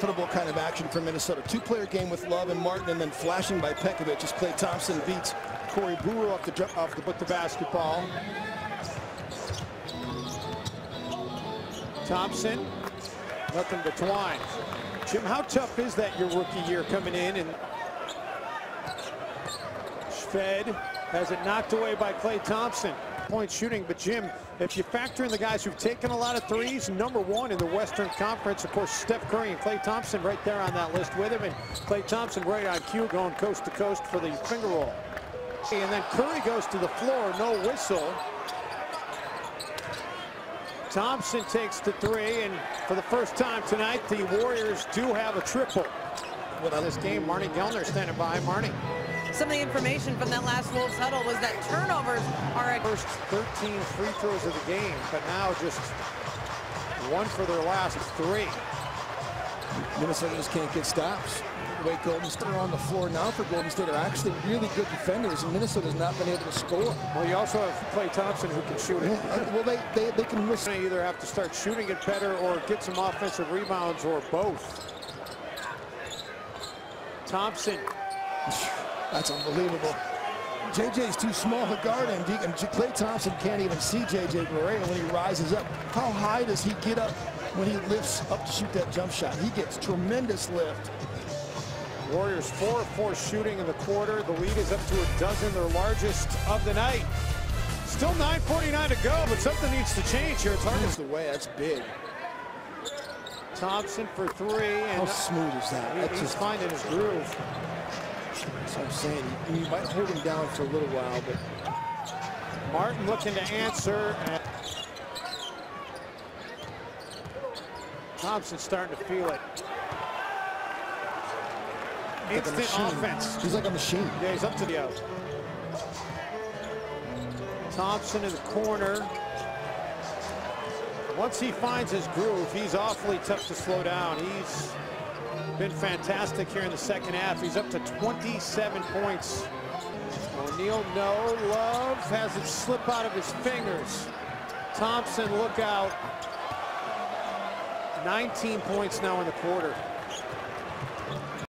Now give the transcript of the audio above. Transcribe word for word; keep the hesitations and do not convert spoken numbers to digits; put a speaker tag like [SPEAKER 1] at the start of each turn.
[SPEAKER 1] profitable kind of action for Minnesota. Two-player game with Love and Martin, and then flashing by Pekovic as Klay Thompson beats Corey Brewer off the off the, with the basketball.
[SPEAKER 2] Thompson, nothing but twine. Jim, how tough is that your rookie year coming in? And Fed has it knocked away by Klay Thompson. Point shooting, but Jim, if you factor in the guys who've taken a lot of threes, number one in the Western Conference, of course, Steph Curry and Klay Thompson right there on that list with him, and Klay Thompson right on cue going coast to coast for the finger roll. And then Curry goes to the floor, no whistle. Thompson takes the three, and for the first time tonight, the Warriors do have a triple. Well, this game, Marnie Gellner standing by. Marnie.
[SPEAKER 3] Some of the information from that last Wolves huddle was that turnovers are at
[SPEAKER 2] first thirteen free throws of the game, but now just one for their last three.
[SPEAKER 1] Minnesota just can't get stops. The way Golden State are on the floor now for Golden State are actually really good defenders, and Minnesota's not been able to score.
[SPEAKER 2] Well, you also have Klay Thompson who can shoot it.
[SPEAKER 1] Yeah, well, they, they, they can miss.
[SPEAKER 2] They either have to start shooting it better or get some offensive rebounds, or both. Thompson.
[SPEAKER 1] That's unbelievable. J J's too small to guard him, and Klay Thompson can't even see J J Barea when he rises up. How high does he get up when he lifts up to shoot that jump shot? He gets tremendous lift.
[SPEAKER 2] Warriors four of four shooting in the quarter. The lead is up to a dozen, their largest of the night. Still nine forty-nine to go, but something needs to change here. It's hard
[SPEAKER 1] to the way. That's big.
[SPEAKER 2] Thompson for three. And
[SPEAKER 1] how smooth is that?
[SPEAKER 2] He,
[SPEAKER 1] That's
[SPEAKER 2] he's
[SPEAKER 1] just
[SPEAKER 2] finding his groove.
[SPEAKER 1] That's what I'm saying. You, you might hold him down for a little while, but
[SPEAKER 2] Martin looking to answer. And Thompson starting to feel it. Instant
[SPEAKER 1] like
[SPEAKER 2] offense.
[SPEAKER 1] He's like a machine.
[SPEAKER 2] Yeah, he's up to the out. Thompson in the corner. Once he finds his groove, he's awfully tough to slow down. He's been fantastic here in the second half. He's up to twenty-seven points. O'Neal, no. Love has it slip out of his fingers. Thompson, look out. nineteen points now in the quarter.